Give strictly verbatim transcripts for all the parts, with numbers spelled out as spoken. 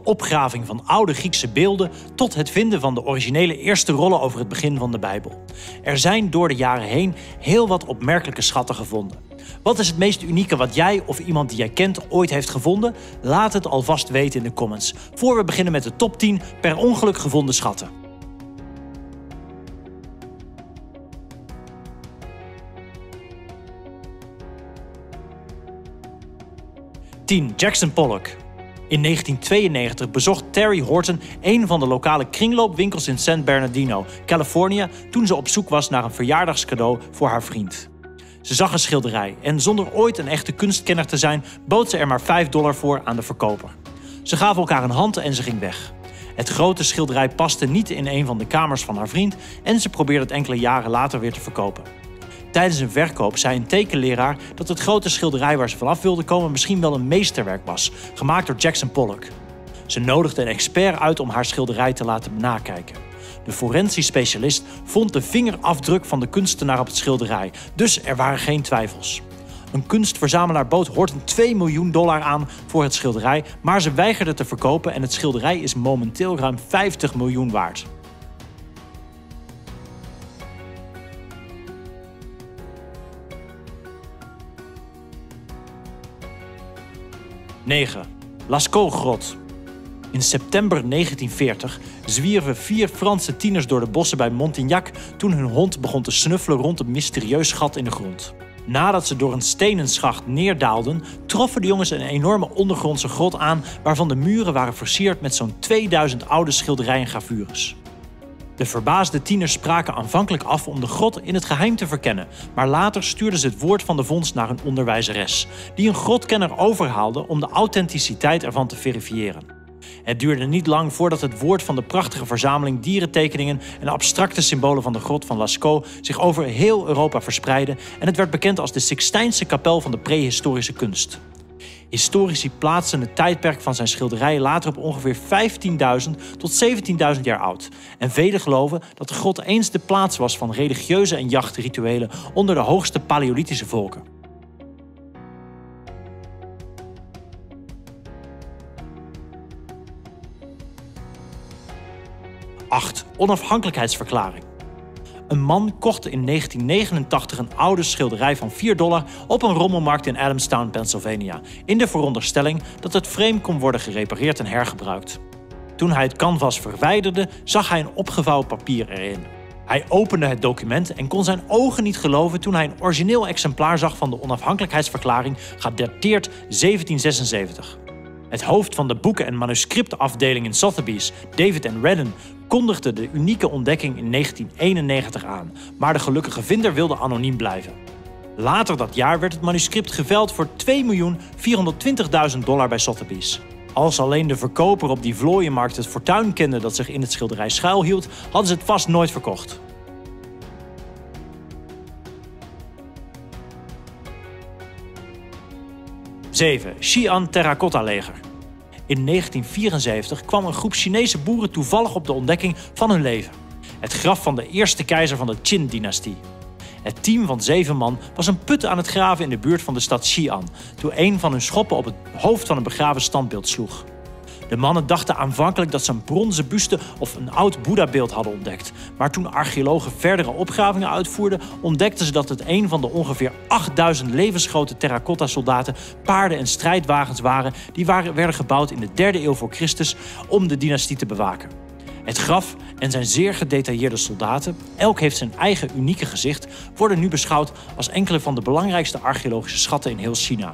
opgraving van oude Griekse beelden tot het vinden van de originele eerste rollen over het begin van de Bijbel. Er zijn door de jaren heen heel wat opmerkelijke schatten gevonden. Wat is het meest unieke wat jij of iemand die jij kent ooit heeft gevonden? Laat het alvast weten in de comments, voor we beginnen met de top tien per ongeluk gevonden schatten. tien. Jackson Pollock. In negentien tweeënnegentig bezocht Terry Horton een van de lokale kringloopwinkels in San Bernardino, Californië, toen ze op zoek was naar een verjaardagscadeau voor haar vriend. Ze zag een schilderij en zonder ooit een echte kunstkenner te zijn, bood ze er maar vijf dollar voor aan de verkoper. Ze gaven elkaar een hand en ze ging weg. Het grote schilderij paste niet in een van de kamers van haar vriend en ze probeerde het enkele jaren later weer te verkopen. Tijdens een verkoop zei een tekenleraar dat het grote schilderij waar ze vanaf wilde komen misschien wel een meesterwerk was, gemaakt door Jackson Pollock. Ze nodigde een expert uit om haar schilderij te laten nakijken. De forensisch specialist vond de vingerafdruk van de kunstenaar op het schilderij, dus er waren geen twijfels. Een kunstverzamelaar bood Horton twee miljoen dollar aan voor het schilderij, maar ze weigerde te verkopen en het schilderij is momenteel ruim vijftig miljoen waard. negen. Lascaux-grot. In september negentien veertig zwierven vier Franse tieners door de bossen bij Montignac toen hun hond begon te snuffelen rond een mysterieus gat in de grond. Nadat ze door een stenen schacht neerdaalden, troffen de jongens een enorme ondergrondse grot aan waarvan de muren waren versierd met zo'n tweeduizend oude schilderijen en gravures. De verbaasde tieners spraken aanvankelijk af om de grot in het geheim te verkennen, maar later stuurden ze het woord van de vondst naar een onderwijzeres, die een grotkenner overhaalde om de authenticiteit ervan te verifiëren. Het duurde niet lang voordat het woord van de prachtige verzameling dierentekeningen en abstracte symbolen van de grot van Lascaux zich over heel Europa verspreidde en het werd bekend als de Sixtijnse kapel van de prehistorische kunst. Historici plaatsen het tijdperk van zijn schilderijen later op ongeveer vijftienduizend tot zeventienduizend jaar oud. En velen geloven dat de grot eens de plaats was van religieuze en jachtrituelen onder de hoogste paleolithische volken. acht. Onafhankelijkheidsverklaring. Een man kocht in negentien negenentachtig een oude schilderij van vier dollar op een rommelmarkt in Adamstown, Pennsylvania, in de veronderstelling dat het frame kon worden gerepareerd en hergebruikt. Toen hij het canvas verwijderde, zag hij een opgevouwen papier erin. Hij opende het document en kon zijn ogen niet geloven toen hij een origineel exemplaar zag van de onafhankelijkheidsverklaring, gedateerd zeventien zesenzeventig. Het hoofd van de boeken- en manuscriptafdeling in Sotheby's, David en Redden, kondigde de unieke ontdekking in negentien eenennegentig aan, maar de gelukkige vinder wilde anoniem blijven. Later dat jaar werd het manuscript geveild voor twee miljoen vierhonderdtwintigduizend dollar bij Sotheby's. Als alleen de verkoper op die vlooienmarkt het fortuin kende dat zich in het schilderij schuilhield, hadden ze het vast nooit verkocht. zeven. Xi'an Terracotta-leger. In negentien vierenzeventig kwam een groep Chinese boeren toevallig op de ontdekking van hun leven. Het graf van de eerste keizer van de Qin-dynastie. Het team van zeven man was een put aan het graven in de buurt van de stad Xi'an, toen een van hun schoppen op het hoofd van een begraven standbeeld sloeg. De mannen dachten aanvankelijk dat ze een bronzen buste of een oud Boeddha-beeld hadden ontdekt. Maar toen archeologen verdere opgravingen uitvoerden, ontdekten ze dat het een van de ongeveer achtduizend levensgrote terracotta-soldaten, paarden en strijdwagens waren die waren, werden gebouwd in de derde eeuw voor Christus om de dynastie te bewaken. Het graf en zijn zeer gedetailleerde soldaten, elk heeft zijn eigen unieke gezicht, worden nu beschouwd als enkele van de belangrijkste archeologische schatten in heel China.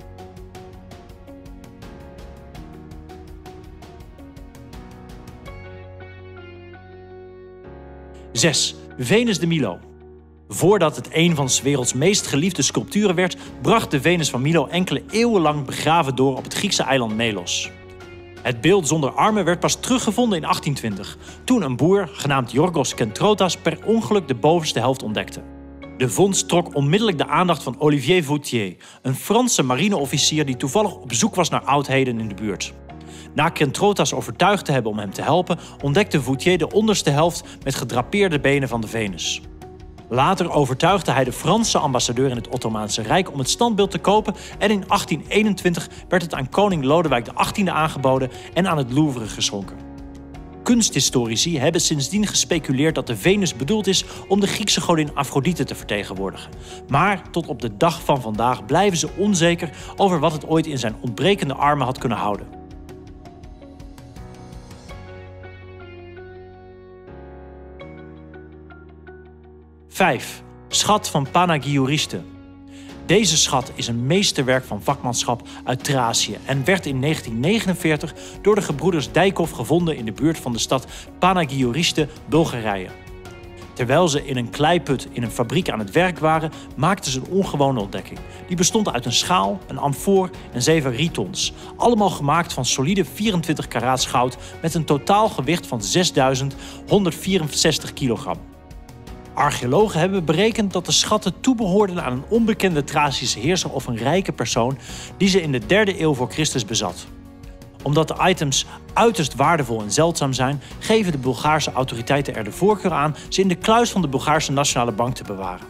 zes. Venus de Milo. Voordat het een van 's werelds meest geliefde sculpturen werd, bracht de Venus van Milo enkele eeuwen lang begraven door op het Griekse eiland Melos. Het beeld zonder armen werd pas teruggevonden in achttientwintig, toen een boer, genaamd Yorgos Kentrotas, per ongeluk de bovenste helft ontdekte. De vondst trok onmiddellijk de aandacht van Olivier Vautier, een Franse marineofficier die toevallig op zoek was naar oudheden in de buurt. Na Kentrotas overtuigd te hebben om hem te helpen, ontdekte Vautier de onderste helft met gedrapeerde benen van de Venus. Later overtuigde hij de Franse ambassadeur in het Ottomaanse Rijk om het standbeeld te kopen en in achttien eenentwintig werd het aan koning Lodewijk de achttiende aangeboden en aan het Louvre geschonken. Kunsthistorici hebben sindsdien gespeculeerd dat de Venus bedoeld is om de Griekse godin Afrodite te vertegenwoordigen. Maar tot op de dag van vandaag blijven ze onzeker over wat het ooit in zijn ontbrekende armen had kunnen houden. vijf. Schat van Panagioriste. Deze schat is een meesterwerk van vakmanschap uit Thracië en werd in negentien negenenveertig door de gebroeders Dijkhoff gevonden in de buurt van de stad Panagioriste, Bulgarije. Terwijl ze in een kleiput in een fabriek aan het werk waren, maakten ze een ongewone ontdekking. Die bestond uit een schaal, een amfoor en zeven ritons. Allemaal gemaakt van solide vierentwintig karaats goud met een totaal gewicht van zesduizend honderdvierenzestig kilogram. Archeologen hebben berekend dat de schatten toebehoorden aan een onbekende Thracische heerser of een rijke persoon die ze in de derde eeuw voor Christus bezat. Omdat de items uiterst waardevol en zeldzaam zijn, geven de Bulgaarse autoriteiten er de voorkeur aan ze in de kluis van de Bulgaarse Nationale Bank te bewaren.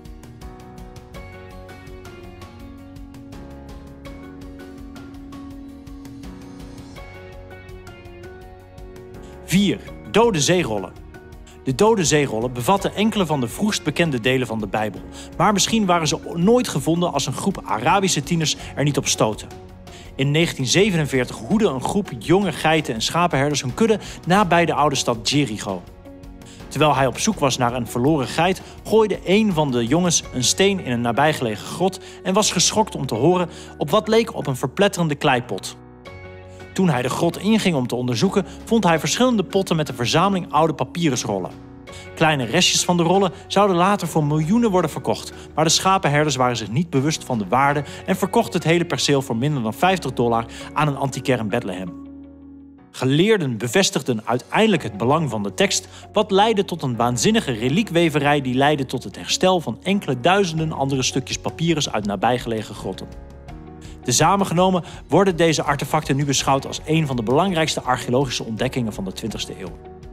vier. Dode zeerollen. De Dode zeerollen bevatten enkele van de vroegst bekende delen van de Bijbel, maar misschien waren ze nooit gevonden als een groep Arabische tieners er niet op stoten. In negentien zevenenveertig hoedde een groep jonge geiten- en schapenherders hun kudde nabij de oude stad Jericho. Terwijl hij op zoek was naar een verloren geit, gooide een van de jongens een steen in een nabijgelegen grot en was geschokt om te horen op wat leek op een verpletterende kleipot. Toen hij de grot inging om te onderzoeken, vond hij verschillende potten met een verzameling oude papyrusrollen. Kleine restjes van de rollen zouden later voor miljoenen worden verkocht, maar de schapenherders waren zich niet bewust van de waarde en verkochten het hele perceel voor minder dan vijftig dollar aan een antiquair in Bethlehem. Geleerden bevestigden uiteindelijk het belang van de tekst, wat leidde tot een waanzinnige reliekweverij die leidde tot het herstel van enkele duizenden andere stukjes papyrus uit nabijgelegen grotten. Tezamen genomen worden deze artefacten nu beschouwd als een van de belangrijkste archeologische ontdekkingen van de twintigste eeuw.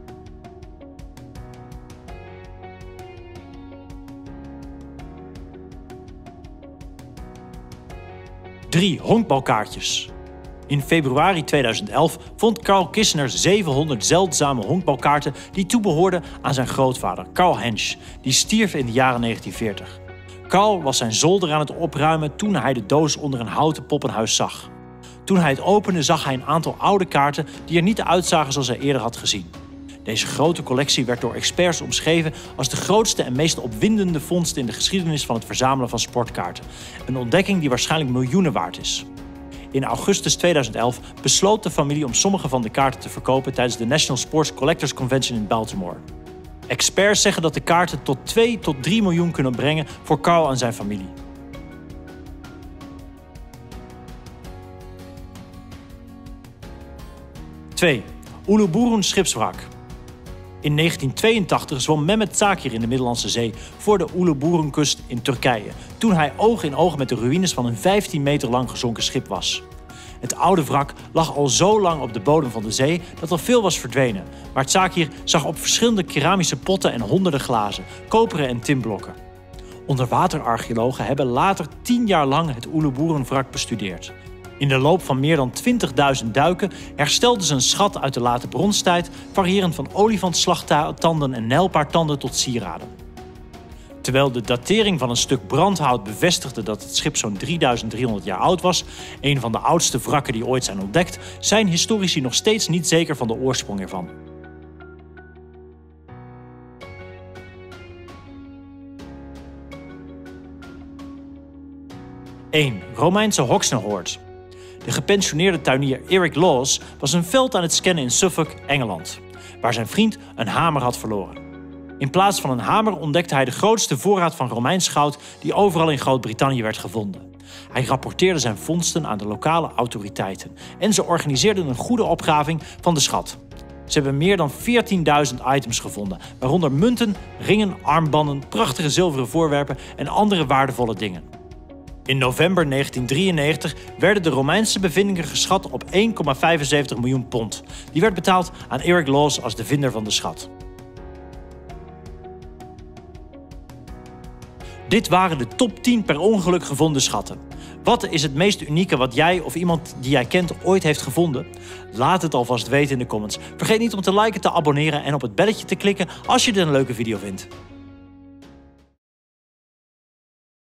drie. Honkbalkaartjes. In februari tweeduizend elf vond Karl Kissner zevenhonderd zeldzame honkbalkaarten die toebehoorden aan zijn grootvader, Karl Hensch, die stierf in de jaren negentien veertig. Karl was zijn zolder aan het opruimen toen hij de doos onder een houten poppenhuis zag. Toen hij het opende zag hij een aantal oude kaarten die er niet uitzagen zoals hij eerder had gezien. Deze grote collectie werd door experts omschreven als de grootste en meest opwindende vondst in de geschiedenis van het verzamelen van sportkaarten. Een ontdekking die waarschijnlijk miljoenen waard is. In augustus tweeduizend elf besloot de familie om sommige van de kaarten te verkopen tijdens de National Sports Collectors Convention in Baltimore. Experts zeggen dat de kaarten tot twee tot drie miljoen kunnen brengen voor Karl en zijn familie. twee. Uluburun schipswrak. In negentien tweeëntachtig zwom Mehmet Zakir in de Middellandse Zee voor de Uluburunkust in Turkije, toen hij oog in oog met de ruïnes van een vijftien meter lang gezonken schip was. Het oude wrak lag al zo lang op de bodem van de zee dat al veel was verdwenen, maar Zakir zag op verschillende keramische potten en honderden glazen, koperen en tinblokken. Onderwaterarcheologen hebben later tien jaar lang het Uluburun-wrak bestudeerd. In de loop van meer dan twintigduizend duiken herstelden ze een schat uit de late bronstijd, variërend van olifantslagtanden en nijlpaardtanden tot sieraden. Terwijl de datering van een stuk brandhout bevestigde dat het schip zo'n drieduizend driehonderd jaar oud was, een van de oudste wrakken die ooit zijn ontdekt, zijn historici nog steeds niet zeker van de oorsprong ervan. één. Romeinse Hoxne-hoorns. De gepensioneerde tuinier Eric Laws was een veld aan het scannen in Suffolk, Engeland, waar zijn vriend een hamer had verloren. In plaats van een hamer ontdekte hij de grootste voorraad van Romeins goud die overal in Groot-Brittannië werd gevonden. Hij rapporteerde zijn vondsten aan de lokale autoriteiten en ze organiseerden een goede opgraving van de schat. Ze hebben meer dan veertienduizend items gevonden, waaronder munten, ringen, armbanden, prachtige zilveren voorwerpen en andere waardevolle dingen. In november negentien drieënnegentig werden de Romeinse bevindingen geschat op één komma vijfenzeventig miljoen pond. Die werd betaald aan Eric Laws als de vinder van de schat. Dit waren de top tien per ongeluk gevonden schatten. Wat is het meest unieke wat jij of iemand die jij kent ooit heeft gevonden? Laat het alvast weten in de comments. Vergeet niet om te liken, te abonneren en op het belletje te klikken als je dit een leuke video vindt.